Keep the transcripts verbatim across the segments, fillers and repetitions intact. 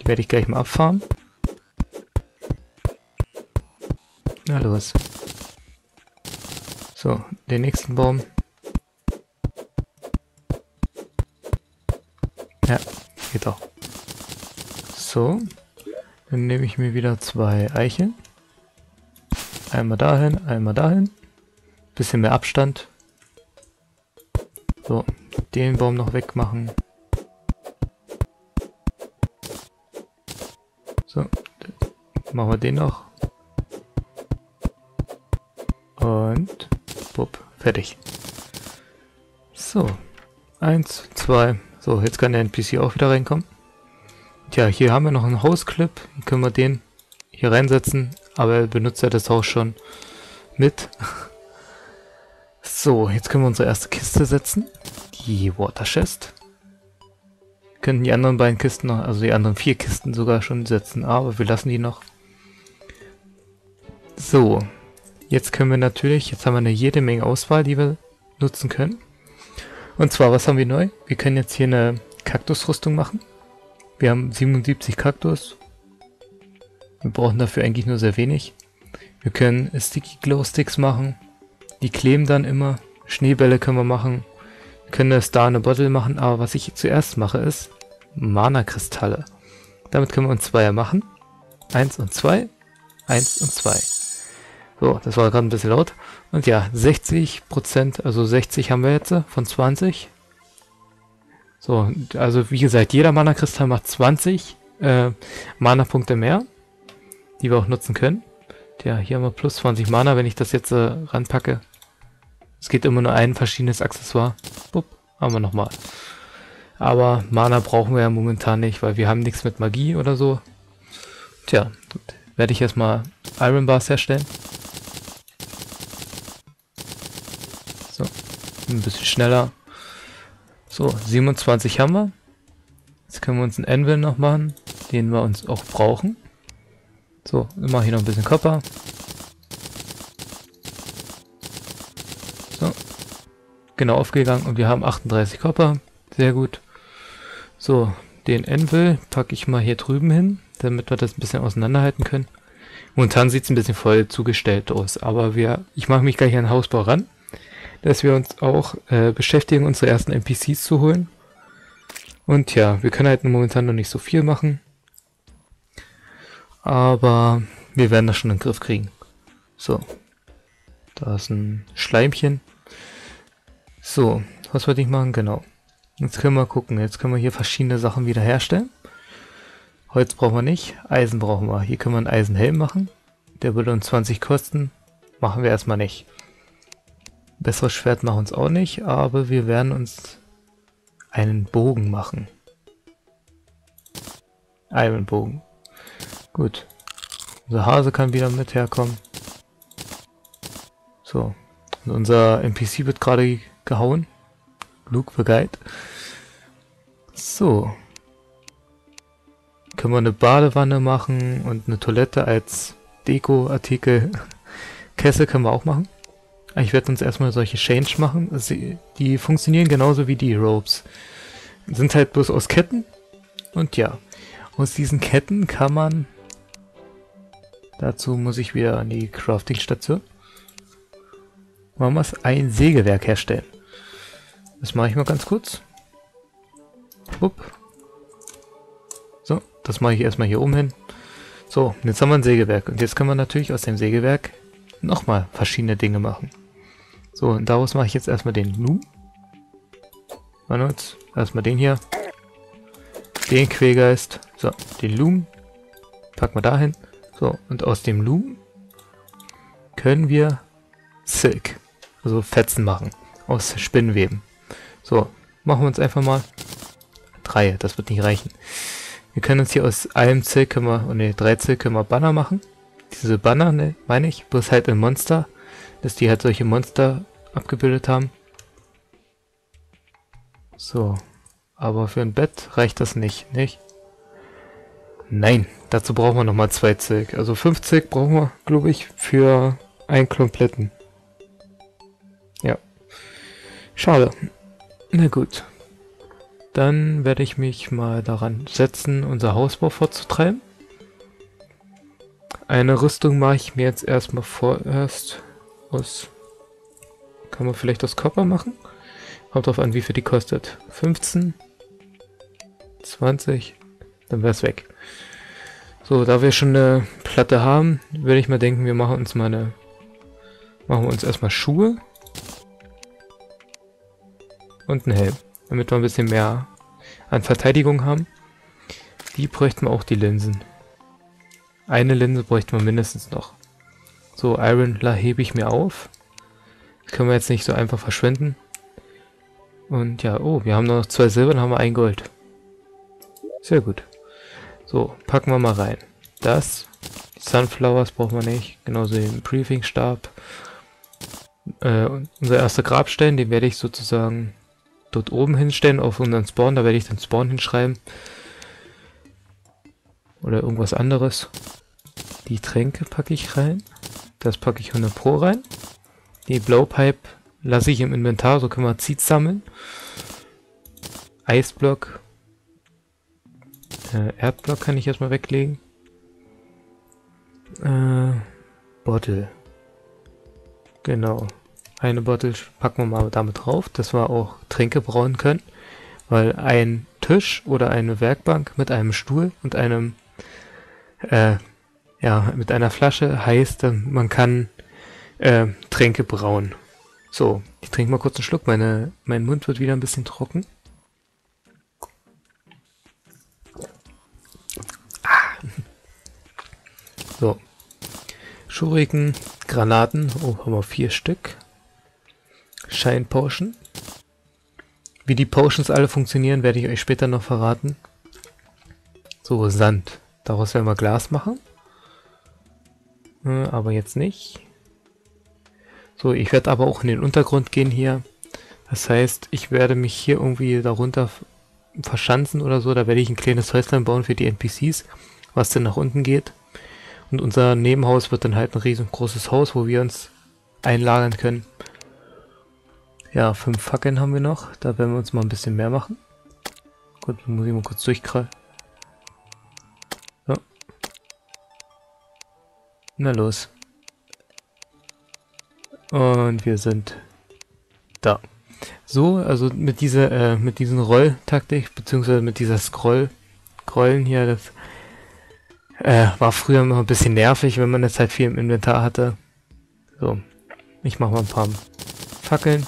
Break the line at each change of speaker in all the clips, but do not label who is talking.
werde ich gleich mal abfarmen. Na los. So, den nächsten Baum. Ja, geht auch. So, dann nehme ich mir wieder zwei Eicheln. Einmal dahin, einmal dahin. Bisschen mehr Abstand. So, den Baum noch wegmachen. So, machen wir den noch. Und, bupp, fertig. So, eins, zwei. So, jetzt kann der N P C auch wieder reinkommen. Tja, hier haben wir noch einen Hausclip. Können wir den hier reinsetzen. Aber er benutzt ja das Haus schon mit. So, jetzt können wir unsere erste Kiste setzen. Die Water Chest. Wir können die anderen beiden Kisten noch, also die anderen vier Kisten sogar schon setzen. Aber wir lassen die noch. So, jetzt können wir natürlich, jetzt haben wir eine jede Menge Auswahl, die wir nutzen können. Und zwar, was haben wir neu? Wir können jetzt hier eine Kaktusrüstung machen. Wir haben siebenundsiebzig Kaktus. Wir brauchen dafür eigentlich nur sehr wenig. Wir können Sticky Glow Sticks machen. Die kleben dann immer. Schneebälle können wir machen. Wir können eine Star in a Bottle machen. Aber was ich zuerst mache ist Mana-Kristalle. Damit können wir uns Zweier machen. Eins und zwei. Eins und zwei. So, das war gerade ein bisschen laut. Und ja, sechzig Prozent, also sechzig haben wir jetzt von zwanzig. So, also wie gesagt, jeder Mana-Kristall macht zwanzig äh, Mana-Punkte mehr, die wir auch nutzen können. Ja, hier haben wir plus zwanzig Mana, wenn ich das jetzt äh, ranpacke. Es geht immer nur ein verschiedenes Accessoire. Bupp, haben wir nochmal. Aber Mana brauchen wir ja momentan nicht, weil wir haben nichts mit Magie oder so. Tja, gut. Werde ich erstmal Iron Bars herstellen. So, ein bisschen schneller. So, siebenundzwanzig haben wir. Jetzt können wir uns einen Anvil noch machen, den wir uns auch brauchen. So, wir machen hier noch ein bisschen Copper. So, genau aufgegangen und wir haben achtunddreißig Copper. Sehr gut. So, den Anvil packe ich mal hier drüben hin, damit wir das ein bisschen auseinanderhalten können. Momentan sieht es ein bisschen voll zugestellt aus, aber wir, ich mache mich gleich an den Hausbau ran, dass wir uns auch äh, beschäftigen, unsere ersten N P Cs zu holen. Und ja, wir können halt momentan noch nicht so viel machen. Aber wir werden das schon in den Griff kriegen. So. Da ist ein Schleimchen. So, was wollte ich machen? Genau. Jetzt können wir gucken. Jetzt können wir hier verschiedene Sachen wieder herstellen. Holz brauchen wir nicht. Eisen brauchen wir. Hier können wir einen Eisenhelm machen. Der würde uns zwanzig kosten. Machen wir erstmal nicht. Besseres Schwert machen wir uns auch nicht. Aber wir werden uns einen Bogen machen. Einen Bogen. Gut. Unser Hase kann wieder mit herkommen. So. Und unser N P C wird gerade gehauen. Luke vergeit. So. Können wir eine Badewanne machen und eine Toilette als Deko-Artikel. Kessel können wir auch machen. Ich werde uns erstmal solche Change machen. Sie, die funktionieren genauso wie die Ropes. Sind halt bloß aus Ketten. Und ja, aus diesen Ketten kann man... Dazu muss ich wieder an die Crafting-Station. Man muss ein Sägewerk herstellen. Das mache ich mal ganz kurz. Upp. So, das mache ich erstmal hier oben hin. So, jetzt haben wir ein Sägewerk. Und jetzt können wir natürlich aus dem Sägewerk nochmal verschiedene Dinge machen. So, und daraus mache ich jetzt erstmal den Loom. Warte uns. Erstmal den hier. Den Quälgeist. So, den Loom. Packen wir dahin. So, und aus dem Loom können wir Silk, also Fetzen machen. Aus Spinnweben. So, machen wir uns einfach mal drei. Das wird nicht reichen. Wir können uns hier aus einem Silk, können wir, oh ne, drei Silk können wir Banner machen. Diese Banner, ne, meine ich, bloß halt ein Monster, dass die halt solche Monster abgebildet haben. So, aber für ein Bett reicht das nicht, nicht? Nein, dazu brauchen wir nochmal zwei Silk. Also fünf Silk brauchen wir, glaube ich, für einen kompletten. Ja. Schade. Na gut. Dann werde ich mich mal daran setzen, unser Hausbau fortzutreiben. Eine Rüstung mache ich mir jetzt erstmal vorerst aus... Kann man vielleicht aus Copper machen? Kommt drauf an, wie viel die kostet. fünfzehn, zwanzig, dann wäre es weg. So, da wir schon eine Platte haben, würde ich mal denken, wir machen uns mal eine... Machen wir uns erstmal Schuhe. Und einen Helm, damit wir ein bisschen mehr an Verteidigung haben. Die bräuchten wir auch, die Linsen. Eine Linse bräuchten wir mindestens noch. So, Iron hebe ich mir auf. Das können wir jetzt nicht so einfach verschwenden. Und ja, oh, wir haben noch zwei Silber, dann haben wir ein Gold. Sehr gut. So, packen wir mal rein. Das, die Sunflowers brauchen wir nicht. Genauso den Briefingstab. Äh, unser erster Grabstein, den werde ich sozusagen dort oben hinstellen auf unseren Spawn. Da werde ich den Spawn hinschreiben. Oder irgendwas anderes. Die Tränke packe ich rein. Das packe ich hundert Pro rein. Die Blowpipe lasse ich im Inventar, so können wir Seeds sammeln. Eisblock. Äh, Erdblock kann ich erstmal weglegen. Äh, Bottle. Genau. Eine Bottle packen wir mal damit drauf, dass wir auch Tränke brauen können. Weil ein Tisch oder eine Werkbank mit einem Stuhl und einem, äh, ja, mit einer Flasche heißt, man kann äh, Tränke brauen. So, ich trinke mal kurz einen Schluck, meine, mein Mund wird wieder ein bisschen trocken. Ah. So. Schuriken, Granaten, oh, haben wir vier Stück. Shine Potion. Wie die Potions alle funktionieren, werde ich euch später noch verraten. So, Sand. Daraus werden wir Glas machen. Äh, aber jetzt nicht. So, ich werde aber auch in den Untergrund gehen hier. Das heißt, ich werde mich hier irgendwie darunter verschanzen oder so. Da werde ich ein kleines Häuslein bauen für die N P Cs, was dann nach unten geht. Und unser Nebenhaus wird dann halt ein riesengroßes Haus, wo wir uns einlagern können. Ja, fünf Fackeln haben wir noch. Da werden wir uns mal ein bisschen mehr machen. Gut, muss ich mal kurz durchkrallen. So. Na los. Und wir sind da. So, also mit dieser, äh, mit diesen Rolltaktik, beziehungsweise mit dieser Scroll, Scrollen hier, das äh, war früher immer ein bisschen nervig, wenn man jetzt halt viel im Inventar hatte. So, ich mache mal ein paar Fackeln.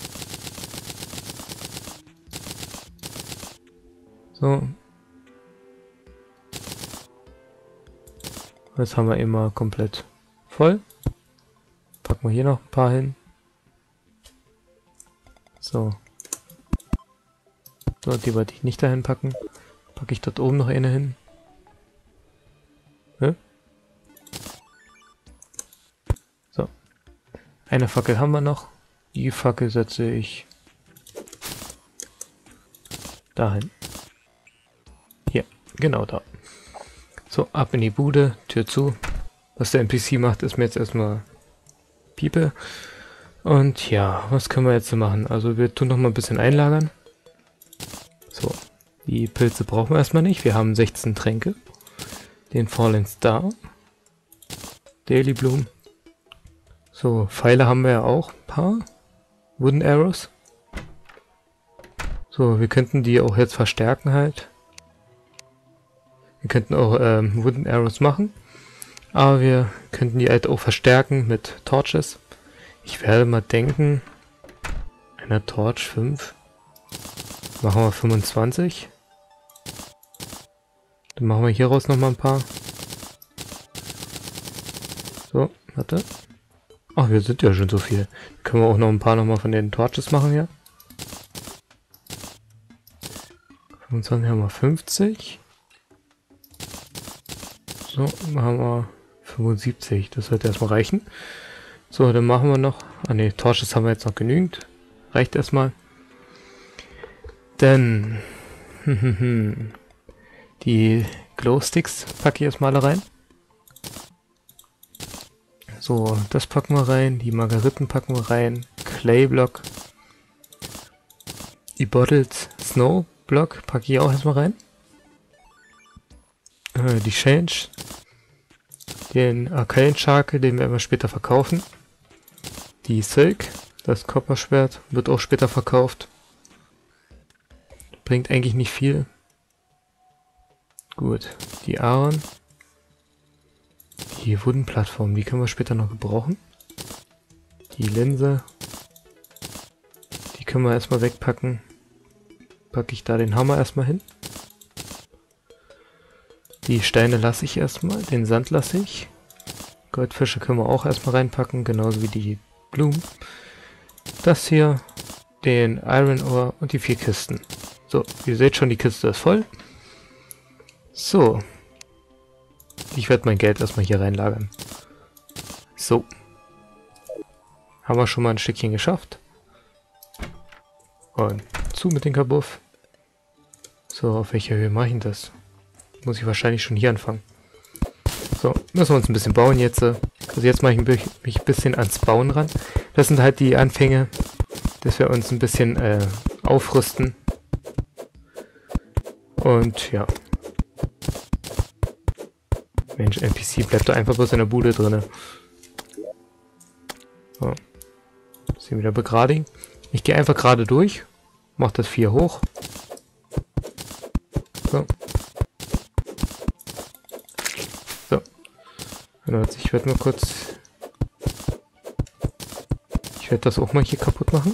So. Jetzt haben wir immer komplett voll. Packen wir hier noch ein paar hin. So. So, die wollte ich nicht dahin packen. Packe ich dort oben noch eine hin. Ja? So. Eine Fackel haben wir noch. Die Fackel setze ich dahin. Hier, genau da. So, ab in die Bude, Tür zu. Was der N P C macht, ist mir jetzt erstmal Piepe. Und ja, was können wir jetzt so machen? Also wir tun noch mal ein bisschen einlagern. So, die Pilze brauchen wir erstmal nicht. Wir haben sechzehn Tränke. Den Fallen Star. Daily Bloom. So, Pfeile haben wir ja auch ein paar. Wooden Arrows. So, wir könnten die auch jetzt verstärken halt. Wir könnten auch ähm, Wooden Arrows machen. Aber wir könnten die halt auch verstärken mit Torches. Ich werde mal denken, einer Torch fünf. Machen wir fünfundzwanzig. Dann machen wir hier raus nochmal ein paar. So, warte. Ach, wir sind ja schon so viel. Können wir auch noch ein paar nochmal von den Torches machen hier. fünfundzwanzig haben wir fünfzig. So, machen wir fünfundsiebzig. Das sollte erstmal reichen. So, dann machen wir noch... Ah ne, Torches haben wir jetzt noch genügend. Reicht erstmal. Dann... die Glowsticks packe ich erstmal alle rein. So, das packen wir rein. Die Margeriten packen wir rein. Clayblock. Die Bottles. Snow Block packe ich auch erstmal rein. Äh, die Change. Den Arcane Shark, den werden wir später verkaufen. Die Silk, das Copper-Schwert, wird auch später verkauft. Bringt eigentlich nicht viel. Gut, die Aaron. Die Wooden-Plattform, die können wir später noch gebrauchen. Die Linse. Die können wir erstmal wegpacken. Packe ich da den Hammer erstmal hin. Die Steine lasse ich erstmal, den Sand lasse ich. Goldfische können wir auch erstmal reinpacken, genauso wie die Blumen. Das hier, den Iron Ore und die vier Kisten. So, ihr seht schon, die Kiste ist voll. So. Ich werde mein Geld erstmal hier reinlagern. So. Haben wir schon mal ein Stückchen geschafft. Und zu mit dem Kabuff. So, auf welcher Höhe mache ich das? Muss ich wahrscheinlich schon hier anfangen. So, müssen wir uns ein bisschen bauen jetzt. Also jetzt mache ich mich ein bisschen ans Bauen ran. Das sind halt die Anfänge, dass wir uns ein bisschen äh, aufrüsten. Und ja. Mensch, N P C bleibt doch einfach bloß in der Bude drin. So. Bisschen wieder begradigen. Ich gehe einfach gerade durch. Mach das vier hoch. So. So. Also ich werde mal kurz... Ich werde das auch mal hier kaputt machen.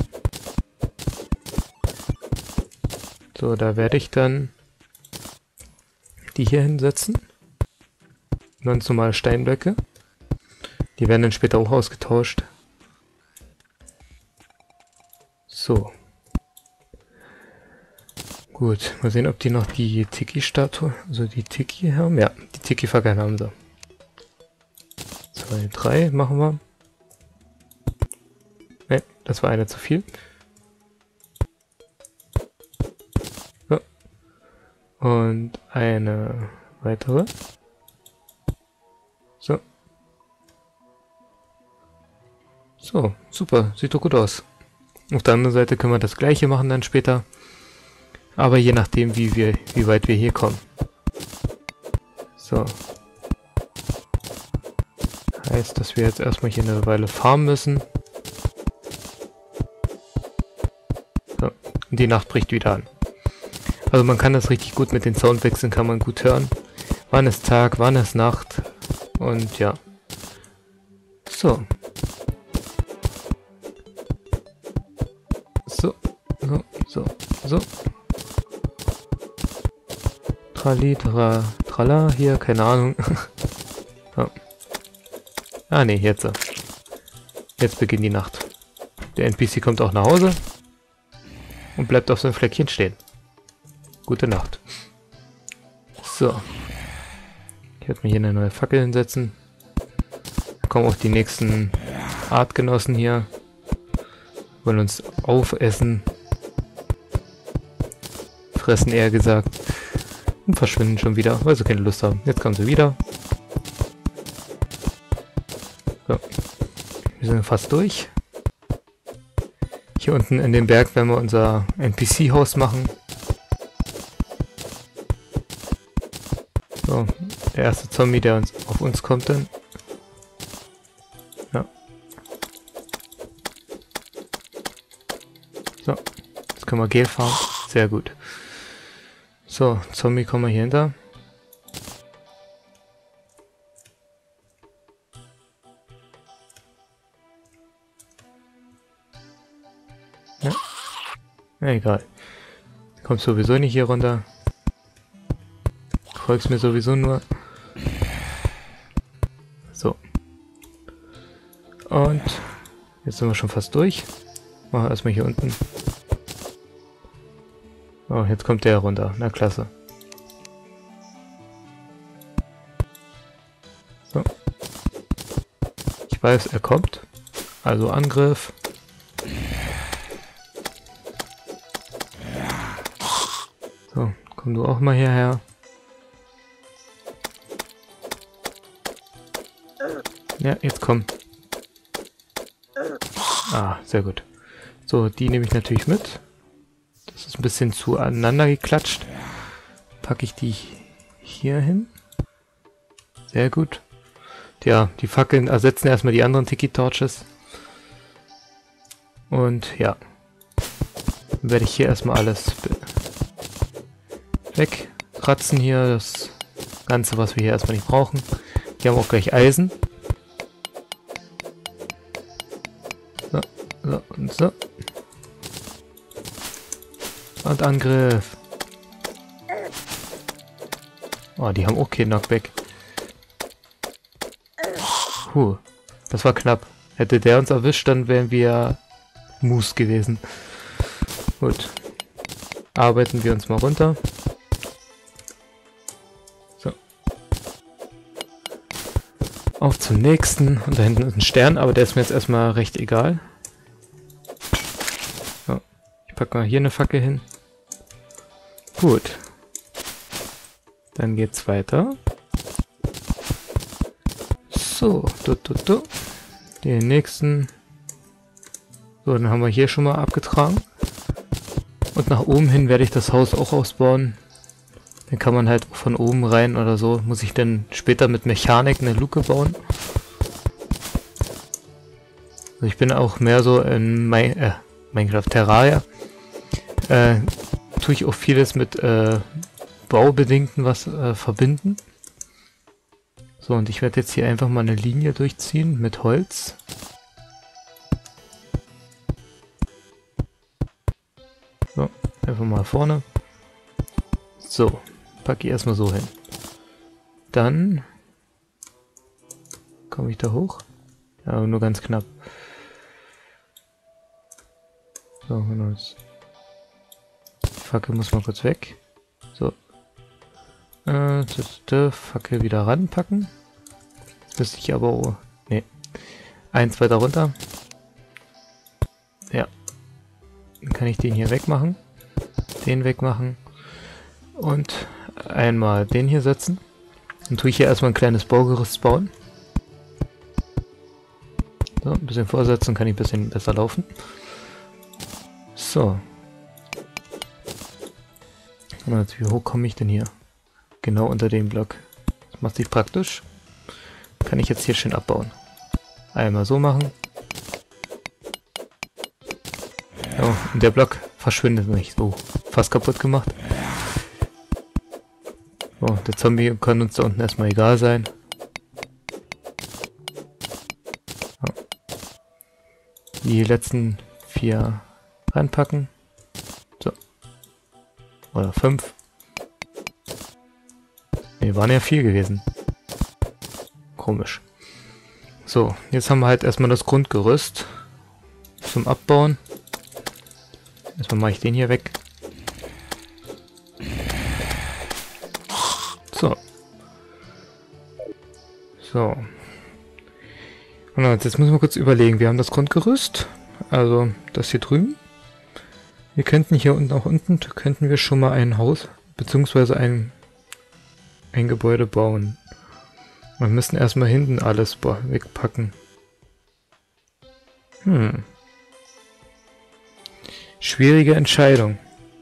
So, da werde ich dann die hier hinsetzen. Ganz normale Steinblöcke. Die werden dann später auch ausgetauscht. So. Gut, mal sehen, ob die noch die Tiki-Statue, also die Tiki haben. Ja, die Tiki-Fackeln haben sie. Zwei, drei machen wir. Ne, das war eine zu viel. So. Und eine weitere. So. So, super, sieht doch gut aus. Auf der anderen Seite können wir das gleiche machen dann später. Aber je nachdem, wie wir, wie weit wir hier kommen. So. Heißt, dass wir jetzt erstmal hier eine Weile farmen müssen. So. Und die Nacht bricht wieder an. Also man kann das richtig gut mit den Soundwechseln, kann man gut hören. Wann ist Tag, wann ist Nacht. Und ja. So. So, so, so, so. Trali, tra, trala, hier, keine Ahnung. Oh. Ah ne, jetzt. Jetzt beginnt die Nacht. Der N P C kommt auch nach Hause. Und bleibt auf so einem Fleckchen stehen. Gute Nacht. So. Ich werde mir hier eine neue Fackel hinsetzen. Da kommen auch die nächsten Artgenossen hier. Wollen uns aufessen. Fressen eher gesagt. Und verschwinden schon wieder, weil sie keine Lust haben. Jetzt kommen sie wieder. So. Wir sind fast durch. Hier unten in dem Berg werden wir unser N P C-Haus machen. So, der erste Zombie, der uns auf uns kommt dann. Ja. So, jetzt können wir Gel farmen. Sehr gut. So, Zombie, kommen wir hier hinter. Ja. Ja, egal. Du kommst sowieso nicht hier runter. Du folgst mir sowieso nur. So. Und jetzt sind wir schon fast durch. Machen wir erstmal hier unten. Oh, jetzt kommt der runter. Na klasse. So. Ich weiß, er kommt. Also Angriff. So, komm du auch mal hierher. Ja, jetzt komm. Ah, sehr gut. So, die nehme ich natürlich mit. Das ist ein bisschen zu aneinander geklatscht. Packe ich die hier hin. Sehr gut. Ja, die Fackeln ersetzen erstmal die anderen Tiki-Torches. Und ja. Dann werde ich hier erstmal alles wegratzen hier. Das Ganze, was wir hier erstmal nicht brauchen. Hier haben wir auch gleich Eisen. So, so und so. Und Angriff. Oh, die haben auch keinen Knockback. Puh, das war knapp. Hätte der uns erwischt, dann wären wir Mus gewesen. Gut. Arbeiten wir uns mal runter. So. Auf zum nächsten. Und da hinten ist ein Stern, aber der ist mir jetzt erstmal recht egal. So. Ich packe mal hier eine Fackel hin. Gut. Dann geht's weiter. So, du, du, du. Den nächsten. So, dann haben wir hier schon mal abgetragen. Und nach oben hin werde ich das Haus auch ausbauen. Dann kann man halt von oben rein oder so. Muss ich dann später mit Mechanik eine Luke bauen. Also ich bin auch mehr so in mein, äh, Minecraft Terraria. Äh, tue ich auch vieles mit äh, Baubedingten was äh, verbinden. So, und ich werde jetzt hier einfach mal eine Linie durchziehen mit Holz. So, einfach mal vorne. So, packe ich erstmal so hin. Dann komme ich da hoch. Ja, aber nur ganz knapp. So, die Fackel muss mal kurz weg. So. Äh, die Fackel wieder ranpacken. Müsste ich aber... Oh, nee. Eins weiter runter. Ja. Dann kann ich den hier wegmachen. Den wegmachen. Und einmal den hier setzen. Dann tue ich hier erstmal ein kleines Baugerüst bauen. So, ein bisschen vorsetzen, kann ich ein bisschen besser laufen. So. Und jetzt, wie hoch komme ich denn hier? Genau unter dem Block. Das macht sich praktisch. Kann ich jetzt hier schön abbauen. Einmal so machen. Ja, und der Block verschwindet nicht. So, fast kaputt gemacht. So, der Zombie kann uns da unten erstmal egal sein. So. Die letzten vier reinpacken. So. Oder fünf. Ne, waren ja vier gewesen. Komisch. So, jetzt haben wir halt erstmal das Grundgerüst zum Abbauen. Erstmal mache ich den hier weg. So. So. Und jetzt müssen wir kurz überlegen. Wir haben das Grundgerüst. Also das hier drüben. Wir könnten hier unten auch unten, könnten wir schon mal ein Haus, beziehungsweise ein, ein Gebäude bauen. Wir müssen erstmal hinten alles wegpacken. Hm. Schwierige Entscheidung.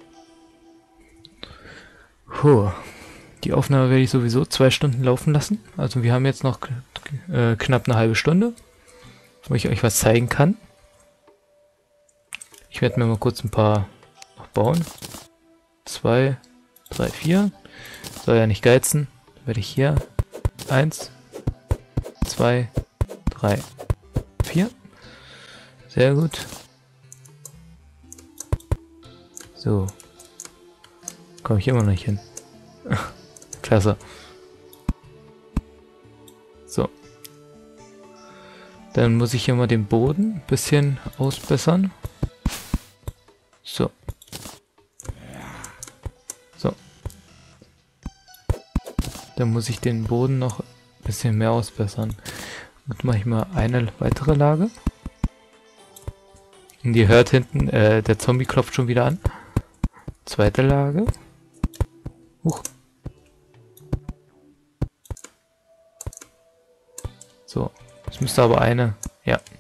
Puh. Die Aufnahme werde ich sowieso zwei Stunden laufen lassen. Also wir haben jetzt noch äh, knapp eine halbe Stunde, wo ich euch was zeigen kann. Ich werde mir mal kurz ein paar noch bauen. Zwei, drei, vier. Soll ja nicht geizen. Dann werde ich hier eins, zwei, drei, vier. Sehr gut. So. Komme ich immer noch nicht hin. Klasse. So. Dann muss ich hier mal den Boden ein bisschen ausbessern. So. So. Dann muss ich den Boden noch ein bisschen mehr ausbessern. Und mache ich mal eine weitere Lage. Und ihr hört hinten, äh, der Zombie klopft schon wieder an. Zweite Lage. Huch. So. Es müsste aber eine... Ja.